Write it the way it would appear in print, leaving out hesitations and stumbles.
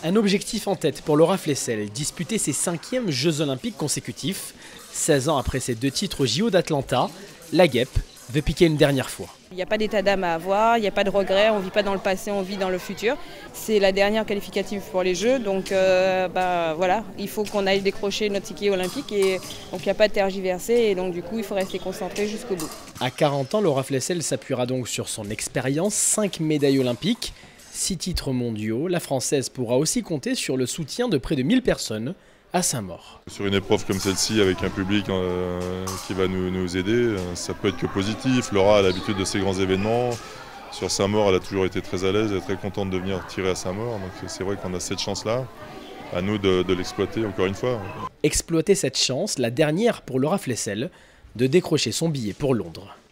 Un objectif en tête pour Laura Flessel, disputer ses 5e Jeux Olympiques consécutifs. 16 ans après ses 2 titres aux JO d'Atlanta, la guêpe veut piquer une dernière fois. Il n'y a pas d'état d'âme à avoir, il n'y a pas de regret, on ne vit pas dans le passé, on vit dans le futur. C'est la dernière qualificative pour les Jeux, donc voilà, il faut qu'on aille décrocher notre ticket olympique et donc il n'y a pas de tergiverser et donc du coup il faut rester concentré jusqu'au bout. À 40 ans, Laura Flessel s'appuiera donc sur son expérience, 5 médailles olympiques, 6 titres mondiaux. La Française pourra aussi compter sur le soutien de près de 1000 personnes à Saint-Maur. Sur une épreuve comme celle-ci, avec un public qui va nous aider, ça peut être que positif. Laura a l'habitude de ces grands événements. Sur Saint-Maur, elle a toujours été très à l'aise, elle est très contente de venir tirer à Saint-Maur. Donc c'est vrai qu'on a cette chance-là, à nous de l'exploiter encore une fois. Exploiter cette chance, la dernière pour Laura Flessel, de décrocher son billet pour Londres.